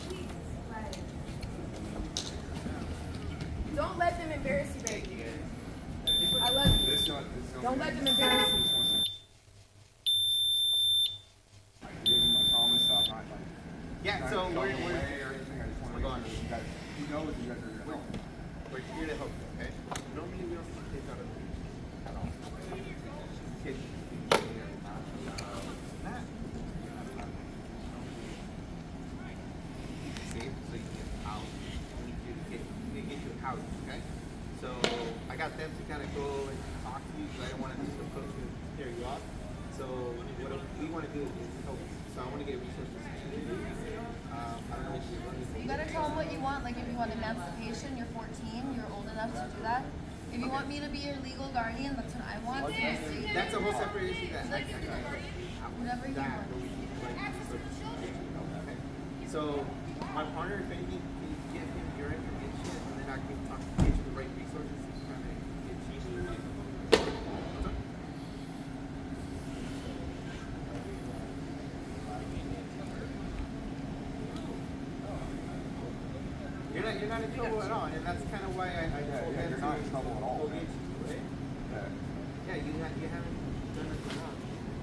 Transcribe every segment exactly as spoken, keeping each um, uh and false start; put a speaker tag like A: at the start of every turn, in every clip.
A: Right. Don't let them embarrass you, baby. I love you. Don't let them embarrass you.
B: Yeah, so we're, we're, we're going. You guys, you know what you guys are going. We're here to help you, okay? Normally we don't see kids out of the beach at all. Kids. See? So you get out. We need you to get, we need to get you a house, okay? So I got them to kind of go and talk to you because I don't want to just approach you and scare you off. So what we want to do is help you. So I want to get resources. Um, I don't know if you're running.
A: You gotta tell them what you want. Like if you want emancipation, you're fourteen, you're old enough to do that. If you okay. want me to be your legal guardian, that's what I want.
B: Okay. That's a whole separate issue. That I, I, I,
A: whatever you
B: that,
A: want.
B: Okay. So my partner, if anything, can you give him your information, and then I can talk to get you the right resources to kind of get you. You're not, you're not in trouble at all, and that's kind of why I, I
C: yeah,
B: told
C: yeah,
B: them
C: you're not in trouble at all.
B: Right? Yeah. Yeah, you, ha you haven't done anything wrong.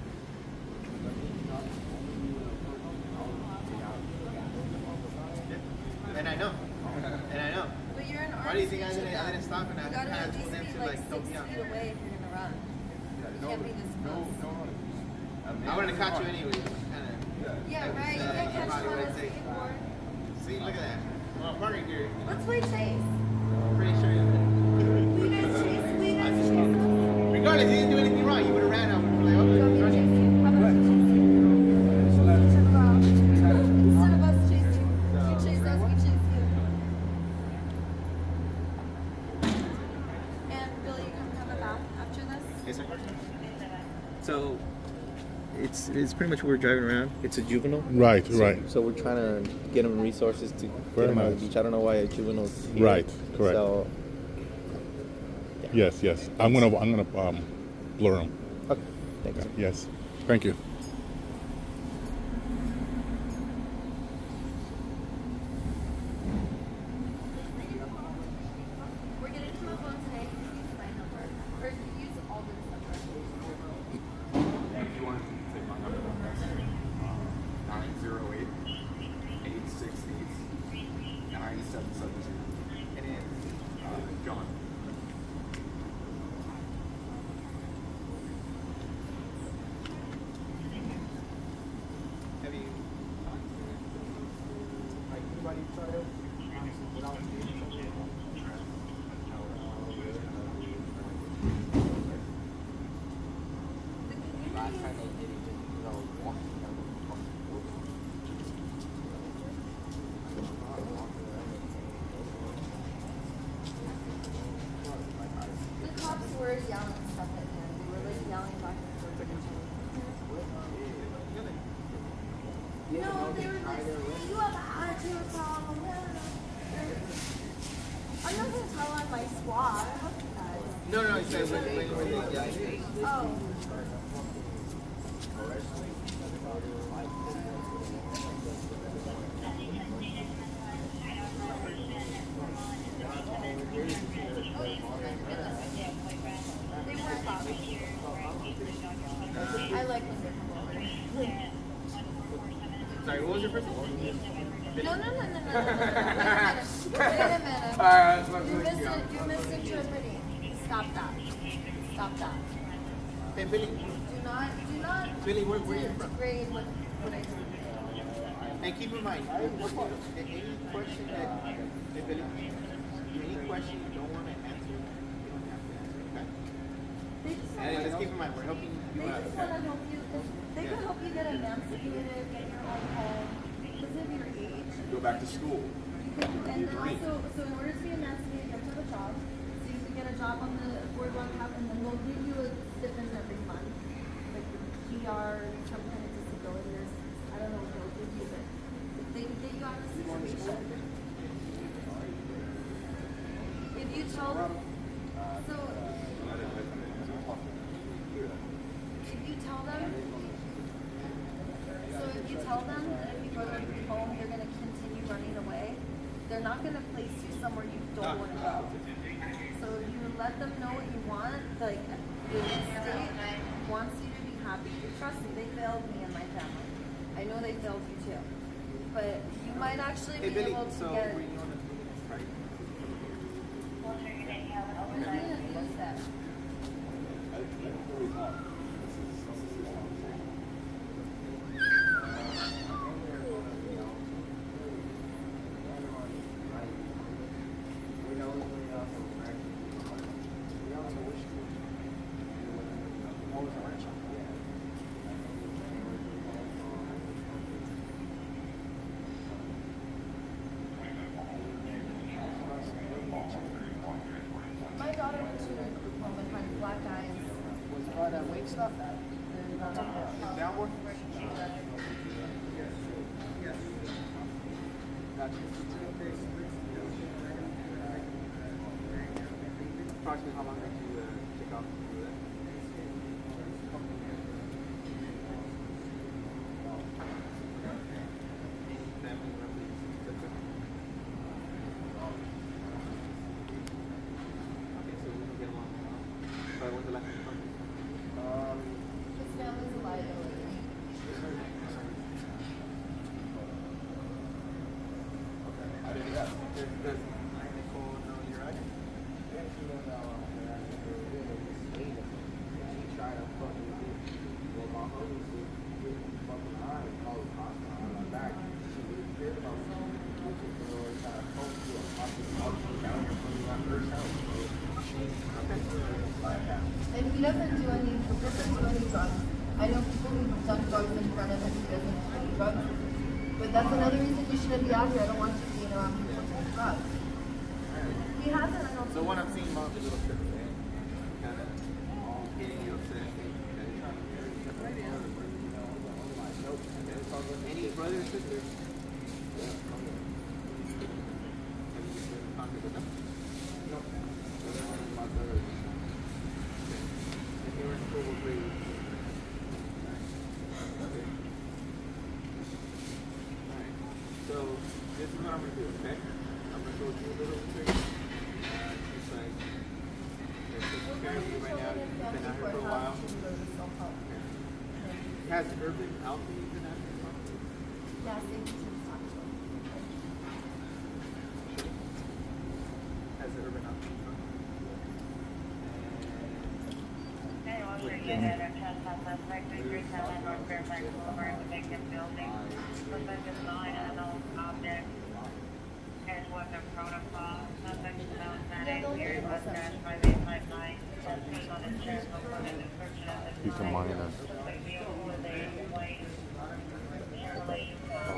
B: And I know, and I know.
A: But you're an artist.
B: Why do you think I didn't, I didn't stop and I kind of told them to like help me out?
A: You gotta at least be like six feet away if you're gonna run. You can't be this close.
B: I wanted to catch you anyway. Kind of.
A: Yeah, right. You can't catch you on a skateboard.
B: See, look at that. Well, I'm partner here.
A: Let's play chase.
B: I'm pretty sure you're
A: We didn't chase. We didn't chase.
B: Regardless, he didn't do anything wrong. You would have ran out. Like, oh,
A: you want me to chase you? How about you chase you? Instead of us chasing, you chase us, we chase you. And Billy, you come have a bath after this?
B: Yes, sir. So, it's it's pretty much what we're driving around. It's a juvenile.
C: Right,
B: so,
C: right.
B: So we're trying to get them resources to
C: Very
B: get them out
C: nice.
B: of the beach. I don't know why a juvenile's here.
C: Right, correct.
B: So, yeah.
C: Yes, yes. I'm gonna I'm gonna um, blur them.
B: Okay. Thanks.
C: Yeah, yes. Thank you.
A: We're getting to a phone today. Use my number. Or use Allgood's number.
D: If you want to take my number, that's nine zero eight, eight six eight, nine seven seven zero. And then uh, John.
B: Have you talked to like anybody try to without last time they did it, you know, walking down the
A: The cops were yelling stuff at him. They were like yelling back and forth at each other. No, they were like, you have an attitude problem. I'm not going to tell on my squad. I hope you guys.
B: No, no, he said when, when, when they yelling.
A: Oh. They weren't bothering you. I like when they come over.
B: Sorry, what was your first name?
A: No, no, no, no, no, no, no. Wait a minute.
B: Alright,
A: You're, mis- you're misinterpreting. Stop that. Stop that.
B: Hey, Billy.
A: Do not, do not
B: Billy, where, where are you from?
A: degrade what, what I do.
B: And keep in mind, any question that, hey, Billy, any question you don't want to answer, you don't have to answer, okay?
A: They just
B: And
A: want
B: just keep in mind, we're helping
A: They
B: you out,
A: just
B: okay?
A: want to help you. They can help you get emancipated, get your own home. Because of your age.
D: Go back to school.
A: You can, and then also, so in order to be emancipated, you have to have a job. So you can get a job on the boardwalk cap, and then they'll give you a stipend every month, like P R, some kind of disability, or I don't know what they'll give you, but they can get you out of the situation. If you tell them, so if you tell them, so if you tell them that if you go to home, you're going to continue running they're not gonna place you somewhere you don't want to go. So you let them know what you want. Like the state wants you to be happy. Trust me, they failed me and my family. I know they failed you too. But you might actually
B: Hey,
A: be
B: Billy,
A: able to
B: so
A: get.
B: were you on the right?
A: Who's gonna use that? My daughter went to a group home and had black eyes.
E: Was it all that weight stuff?
A: There's none of that.
B: Downward? Approximately how long did you uh, take off to do that? Any family roughly six to Okay, so we can get along now. But when's the last time you talked?
E: Um,
A: His family's a liability.
E: I didn't know.
B: Does, does Nicole know you're right?
E: Yeah, she knows how I'm she tried to fuck with me. Well, my homie said, "You fucking around and call the cops behind my back." She really cared about me. So I tried to post to a cop and call me down here from my first house.
A: And he doesn't do any, he doesn't do any drugs. I know people who've done drugs in front of him, he doesn't do any drugs. But that's another reason you shouldn't be out here. I don't want you being around people doing drugs. He hasn't, I don't
B: So when I'm seeing mom, the little trip, kind of getting you upset. Any brothers or sisters? Have you been in contact with them?
E: No. My brother.
B: And they were in school with grade? Okay. Alright. So this is what I'm going to do, okay? I'm going to go through a little trick. Uh, just like, they're taking care of you right now. You've been out here for a while. Has Urban Alchemy been out here?
A: Yeah, thank you.
B: Has the Urban Alchemy?
F: Hey, Walter, you had a trespass suspect, three seven North Fairfax Boulevard, the vacant building. Suspect is lying on an old object. As was a protocol, suspect is known that a period was dashed by the five nine. Testing on his chest before the description of the
C: He's a minor.
F: The vehicle with a white Chevrolet.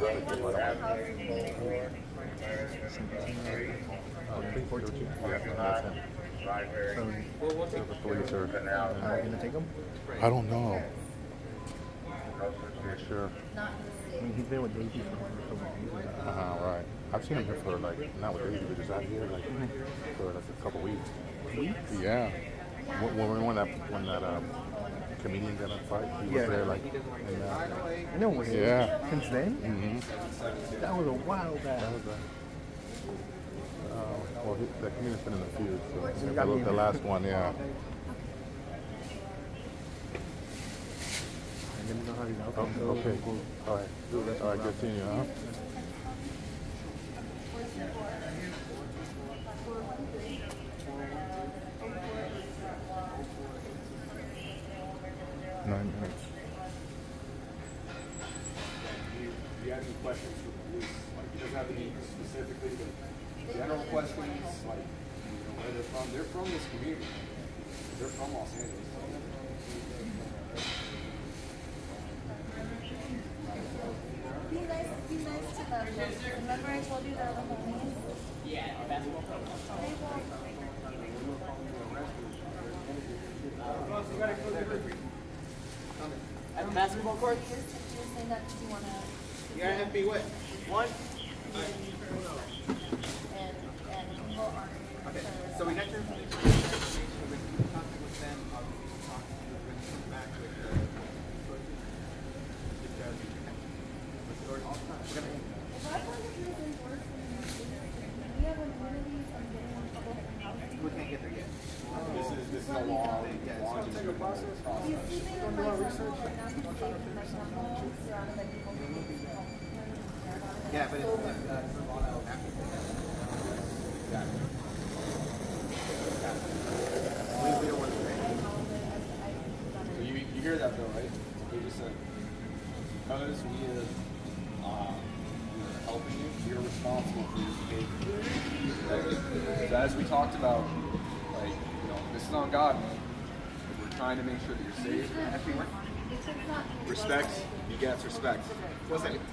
B: Well, we'll take
C: Police are,
E: Are you gonna take him?
C: I don't know. I'm not sure.
A: Not in the
E: I
A: state.
E: mean, he's been with Daisy for a couple of years.
C: Uh huh. Right. I've seen him here for like not with Daisy, but just out here like for like a couple weeks.
E: Weeks?
C: Yeah. When, when, when that when that um, comedian got in a fight, he was
E: Yeah.
C: there like. And, uh,
E: I know. Was it
C: Yeah.
E: since then?
C: mm-hmm.
E: That was a while back.
C: That was a. Uh, well, he, the comedian's been in the feud. So
E: You got
C: the,
E: me.
C: the last one, yeah.
E: And then you know how he's out.
C: Oh, okay. All right. All right. Good seeing you, huh? Nine minutes.
D: Do you have any questions for the police? Like, it doesn't have to be specifically, but general questions, like, you know, where they're from. They're from this community. They're from Los Angeles.
A: Be nice, be nice to them. Remember I told you they're the homies? Yeah, basketball coach.
B: At the basketball court?
A: You're, you're saying that because you want to...
B: You gotta have to be what? One?
A: And, and people aren't...
B: Okay, so we got your information. We're going to keep talking with them. Obviously, we'll talk to you. We're going to come back with uh, choices. Just, uh, okay. Let's go all the time. We're going to...
A: If I wanted to do this in worse than
D: the law, longitudinal process.
A: You see me in my journal right now, you see my journal surrounded by people who
B: Yeah, but it's
D: Yeah.
B: we, we don't want to pay.
D: So you, you hear that though, right? They just said, because we are uh, we are helping you, we are responsible for your behavior. Right? So as we talked about, like, you know, this is on God, man. We're trying to make sure that you're safe. Respect begets respect.
A: What's that?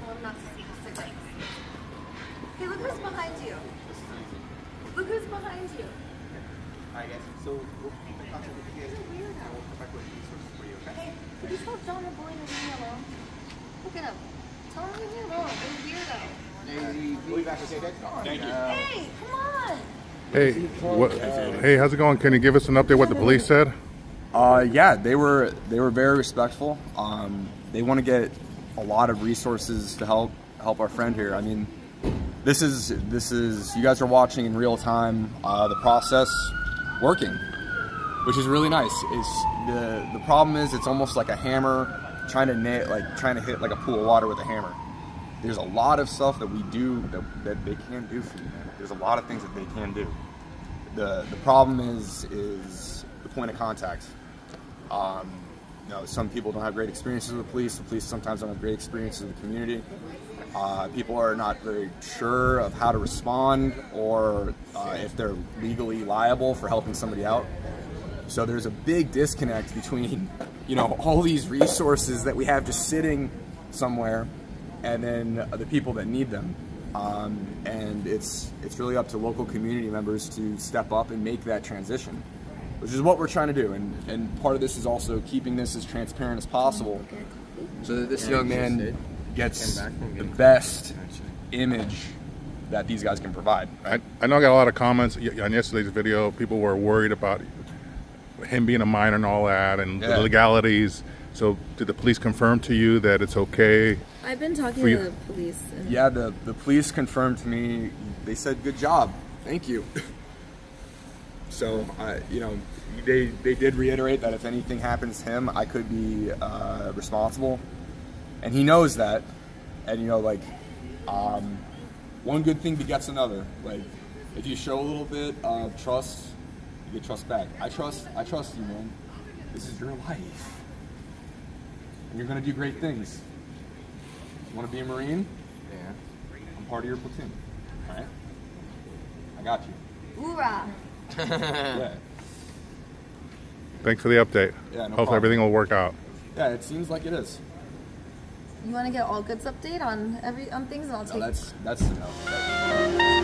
A: Hey, look who's behind you. Look who's behind you.
B: Alright guys, so we'll keep in contact with you guys.
A: He's a weirdo.
B: And we'll come back with resources for you, okay?
A: Hey, could you tell John Allgood and Daisy alone? Look at him. Tell him to leave me alone. He's a weirdo.
B: Daisy, we'll be back, okay guys?
D: Thank you.
A: Hey, come on.
C: Hey, what, hey, how's it going? Can you give us an update what the police said?
D: Uh, yeah, they were they were very respectful. Um, they want to get a lot of resources to help help our friend here. I mean, this is this is you guys are watching in real time uh, the process working, which is really nice. It's the the problem is it's almost like a hammer trying to nail, like trying to hit like a pool of water with a hammer. There's a lot of stuff that we do that, that they can do for you, man. There's a lot of things that they can do. The the problem is is the point of contact. Um, you know, some people don't have great experiences with the police. The police sometimes don't have great experiences with the community. Uh, people are not very sure of how to respond or uh, if they're legally liable for helping somebody out. So there's a big disconnect between, you know, all these resources that we have just sitting somewhere and then the people that need them. Um, and it's, it's really up to local community members to step up and make that transition, which is what we're trying to do. And, and part of this is also keeping this as transparent as possible so that this young man gets the best image that these guys can provide.
C: I, I know I got a lot of comments on yesterday's video. People were worried about him being a minor and all that and
D: Yeah.
C: the legalities. So did the police confirm to you that it's okay?
A: I've been talking
C: For
A: to
C: you-
A: the police. And
D: Yeah, the, the police confirmed to me, they said, good job, thank you. So, uh, you know, they, they did reiterate that if anything happens to him, I could be uh, responsible. And he knows that. And, you know, like, um, one good thing begets another. Like, if you show a little bit of trust, you get trust back. I trust, I trust you, man. This is your life. And you're going to do great things. You want to be a Marine?
E: Yeah.
D: I'm part of your platoon. All right? I got you.
A: Hoorah!
D: Yeah.
C: Thanks for the update.
D: Yeah, no
C: Hopefully
D: problem.
C: everything will work out.
D: Yeah, it seems like it is.
A: You want to get Allgood's update on every on things, and I'll
D: No,
A: take.
D: that's that's enough.